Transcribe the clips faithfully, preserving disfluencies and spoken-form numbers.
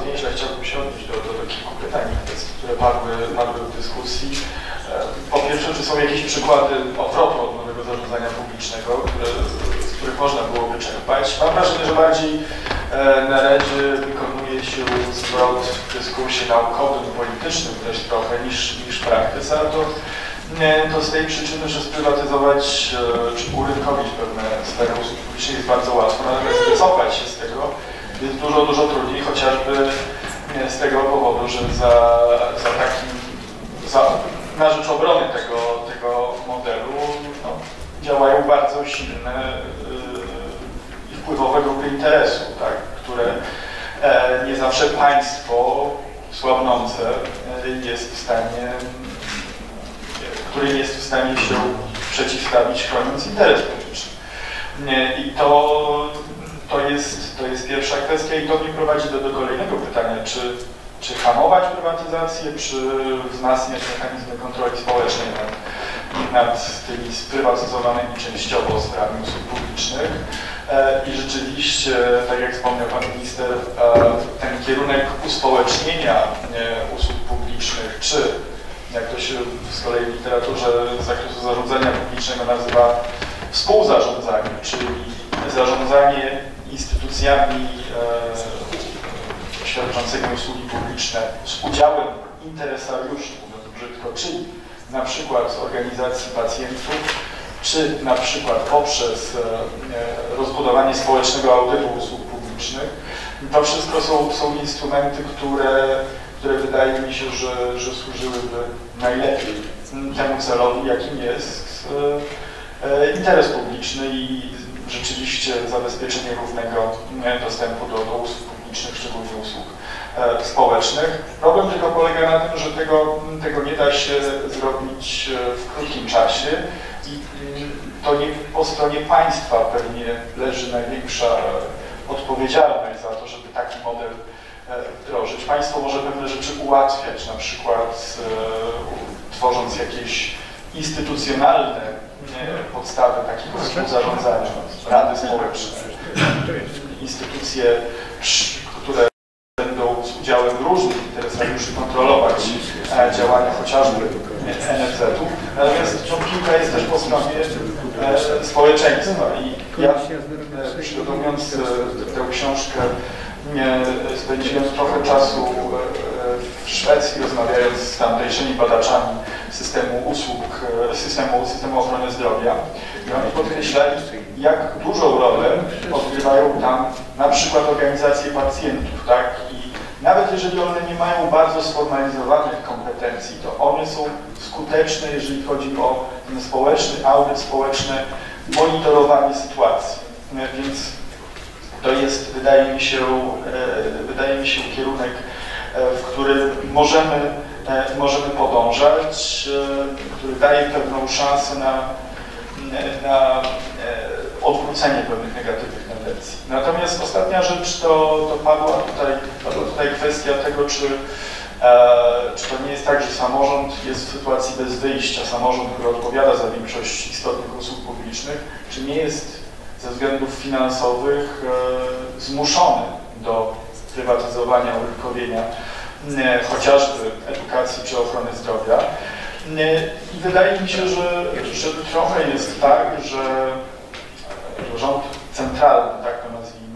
zwięźle chciałbym się odnieść do, do, do kilku pytań, które padły, padły w dyskusji. Po pierwsze, czy są jakieś przykłady odwrotu od nowego zarządzania publicznego, które, z których można byłoby czerpać? Mam wrażenie, że bardziej na razie wykonuje się zwrot w dyskursie naukowym, politycznym też trochę niż, niż w praktyce, a to, to z tej przyczyny, że sprywatyzować czy urynkowić pewne sfery usług publicznych jest bardzo łatwo, natomiast wycofać się z tego jest dużo, dużo trudniej, chociażby z tego powodu, że za, za takim, za, na rzecz obrony tego, tego modelu no, działają bardzo silne i yy, wpływowe grupy interesu, tak, które e, nie zawsze państwo słabnące e, jest w stanie, e, które nie jest w stanie się przeciwstawić, chroniąc interes publiczny. E, I to To jest, to jest pierwsza kwestia i to mnie prowadzi do, do kolejnego pytania, czy, czy hamować prywatyzację, czy wzmacniać mechanizmy kontroli społecznej nad, nad tymi sprywatyzowanymi częściowo sferami usług publicznych. E, I rzeczywiście, tak jak wspomniał Pan Minister, e, ten kierunek uspołecznienia e, usług publicznych, czy jak to się z kolei w literaturze z zakresu zarządzania publicznego nazywa współzarządzanie, czyli zarządzanie instytucjami e, świadczącymi usługi publiczne z udziałem interesariuszy, mówiąc brzydko, czyli na przykład organizacji pacjentów, czy na przykład poprzez e, rozbudowanie społecznego audytu usług publicznych. To wszystko są, są instrumenty, które, które wydaje mi się, że, że służyłyby najlepiej temu celowi, jakim jest e, interes publiczny i rzeczywiście zabezpieczenie równego dostępu do, do usług publicznych, szczególnie usług e, społecznych. Problem tylko polega na tym, że tego, tego nie da się zrobić w krótkim czasie i to nie po stronie państwa pewnie leży największa odpowiedzialność za to, żeby taki model e, wdrożyć. Państwo może pewne rzeczy ułatwiać, na przykład e, tworząc jakieś instytucjonalne podstawy takiego współzarządzania, rady społeczne, instytucje, które będą z udziałem różnych interesariuszy kontrolować działania chociażby N F Z-u. Natomiast no, piłka jest też po stronie e, społeczeństwa i ja przygotowując tę książkę e, spędziłem trochę czasu w Szwecji, rozmawiając z tamtejszymi badaczami systemu usług, systemu, systemu ochrony zdrowia. I oni podkreślali, jak dużą rolę odgrywają tam na przykład organizacje pacjentów, tak? I nawet jeżeli one nie mają bardzo sformalizowanych kompetencji, to one są skuteczne, jeżeli chodzi o ten społeczny audyt, społeczne monitorowanie sytuacji. Więc to jest, wydaje mi się, wydaje mi się kierunek, w którym możemy, możemy podążać, który daje pewną szansę na, na odwrócenie pewnych negatywnych tendencji. Natomiast ostatnia rzecz to, to padła tutaj, padła tutaj kwestia tego, czy, czy to nie jest tak, że samorząd jest w sytuacji bez wyjścia, samorząd, który odpowiada za większość istotnych usług publicznych, czy nie jest ze względów finansowych zmuszony do prywatyzowania, urynkowienia chociażby edukacji czy ochrony zdrowia. I wydaje mi się, że, że trochę jest tak, że rząd centralny, tak to nazwijmy,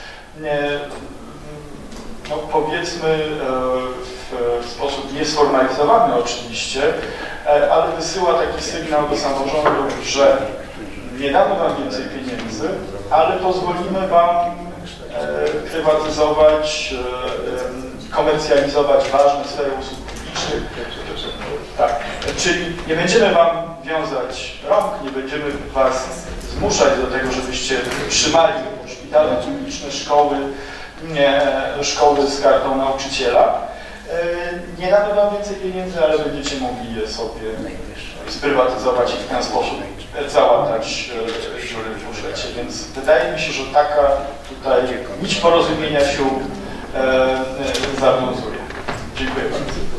no powiedzmy w sposób niesformalizowany oczywiście, ale wysyła taki sygnał do samorządów, że nie damy wam więcej pieniędzy, ale pozwolimy wam prywatyzować, komercjalizować ważne sfery usług publicznych. Tak. Czyli nie będziemy wam wiązać rąk, nie będziemy was zmuszać do tego, żebyście trzymali szpitale publiczne, szkoły, nie, szkoły z kartą nauczyciela. Nie damy wam więcej pieniędzy, ale będziecie mogli je sobie sprywatyzować i w ten sposób załatać dziury w budżecie. Więc wydaje mi się, że taka tutaj nić porozumienia się e, zawiązuje. Dziękuję bardzo.